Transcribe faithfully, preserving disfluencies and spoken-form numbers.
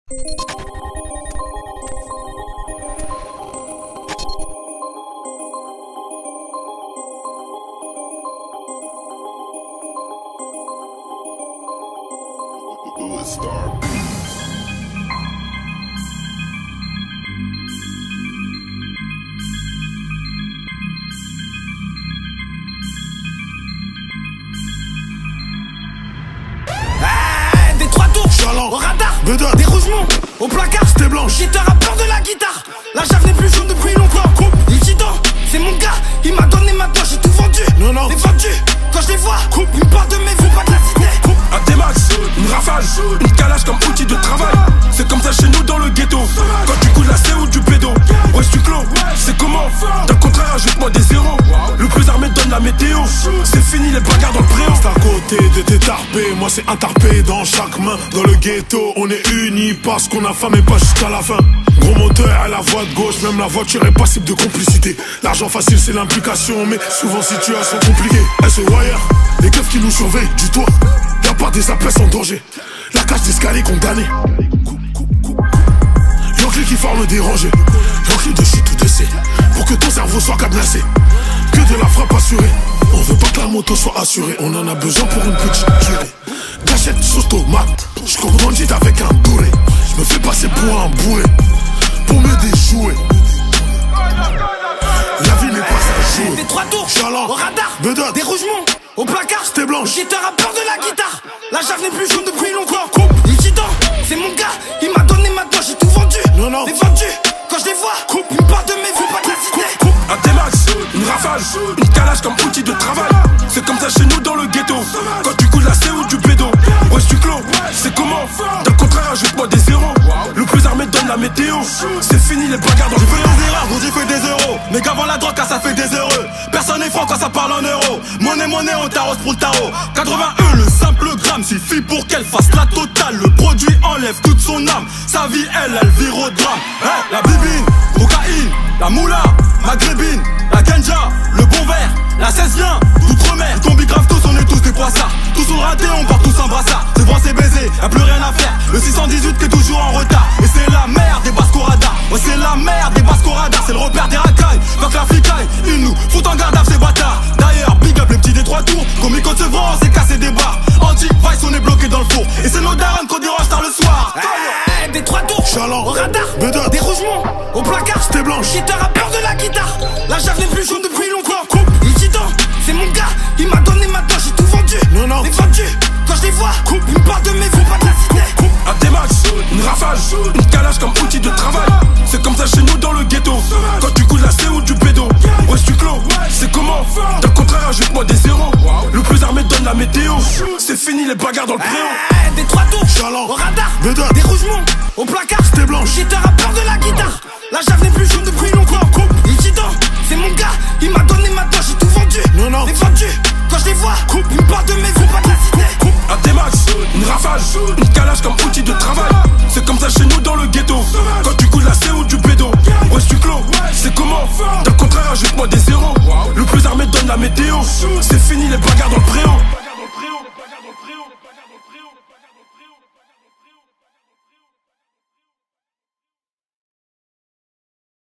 Au radar, Bedard, des rougements, au placard, c'était blanche. J'étais rappeur de la guitare, la jave n'est plus jaune depuis longtemps. Coupe, il dit donc, c'est mon gars, il m'a donné maintenant, j'ai tout vendu. Non, non, les vendus, quand je les vois, coupe, ils me parlent de mes vues, pas de la cité. Coupe, un T-Max, une rafale, une calage comme outil de travail. C'est comme ça chez nous dans le ghetto. Quand tu coules la C ou du pédo, ouais, tu clos, c'est comment? D'un contraire, ajoute-moi des zéros. Le plus armé donne la météo. C'est fini les bagarres dans le préau. C'est à côté de tes tarpés, moi c'est un tarpé dans chaque main. Dans le ghetto, on est unis parce qu'on a faim mais pas jusqu'à la fin. Gros moteur à la voie de gauche, même la voiture est passible de complicité. L'argent facile c'est l'implication, mais souvent situation compliquée. S O Wire, les keufs qui nous surveillent du toit. Y'a pas des appels en danger, la cage d'escalier condamnée. Yankee qui forme déranger, Yankee de shit ou de C. Pour que ton cerveau soit cadenassé, que de la frappe assurée. On veut pas que la moto soit assurée, on en a besoin pour une petite durée. Gâchette, sauce tomate, j'grandis avec un bourré. J'me fais passer pour un bourré, pour me déjouer. La vie n'est pas un jour. Des trois tours, Chaland, au radar, Bedard, des rougements, au placard, c'était blanche. J'étais rappeur de la guitare, la jave n'est plus jaune depuis longtemps. Coupe, il dit donc, c'est mon gars, il m'a donné maintenant, j'ai tout vendu. Non, non, les vendus, quand je les vois, coupe, ils me parlent de mes vues, pas de la cité. Coupe, un T-Max, une rafale, une calage comme outil de travail. C'est comme ça chez nous dans le ghetto. Quand tu coules la C ou du pédo, ouais, tu clos, c'est comment? D'un contraire, ajoute-moi des zéros. Le plus armé donne la météo. C'est fini les bagarres dans le préau. J'ai fait des erreurs, donc j'ai fait des euros. Mais qu'avant la drogue, car ça fait des heureux. Personne n'est franc quand ça parle en euros. Monnaie, monnaie, on t'arrose pour le tarot. quatre-vingt-un, le simple gramme suffit pour qu'elle fasse la totale. Le produit enlève toute son âme. Sa vie, elle, elle vire au drame. Hey, la bibine, cocaïne, la moula, maghrébine, la ganja, le bon verre, la seize vient d'outre-mer. Le combi grave tous, on est tous des poissards. Tous sont ratés, on part tous en brassard. C'est bon, c'est baisé, y'a plus rien à faire. Le six cent dix-huit qui est toujours en retard. Et c'est la merde des basques au radar. Ouais, c'est la merde des basques au radar. C'est le repère des racailles. Fuck la flicaille, ils nous foutent en garde à ces bâtards. D'ailleurs, big up les petits des trois tours. Comme ils se vend, on s'est cassé des barres. Anti-vice, on est bloqué dans le four. Et c'est nos darons qu'on dérange tard le soir. Hey, des trois tours, Chaland, au radar, Bedard, des rougements, au placard, c'était blanche. J'étais rappeur de la guitare, la jave n'est plus jaune depuis longtemps. Coupe, il dit donc, c'est mon gars, il m'a donné maintenant, j'ai tout vendu. Non, non, les vendus, quand je les vois, coupe, ils me parlent de mes vues, pas de la cité. Coupe, un T-Max, une rafale, une calage comme outil de travail. C'est comme ça chez nous dans le ghetto. Quand tu coules la C ou du pédo, ouais, tu clos, c'est comment? D'un contraire, ajoute-moi des zéros. Le plus armé donne la météo. C'est fini les bagarres dans le préau. Hey, des trois tours, Chaland, au radar, Bedard, des rougements, au placard, c'était blanche. J'étais rappeur de la guitare, la jave n'est plus jaune depuis longtemps. Coupe, il dit donc, c'est mon gars, il m'a donné maintenant, j'ai tout vendu. Non, non, les vendus, quand je les vois, coupe, ils me parlent de mes vues, pas de la cité. Coupe, un T-Max, une rafale, une calage comme outil de travail. C'est comme ça chez nous dans le ghetto. Quand tu coules la C ou du pédo, ouais, tu clos, c'est comment? D'un contraire, ajoute-moi des zéros. Le plus armé donne la météo. C'est fini les bagarres dans le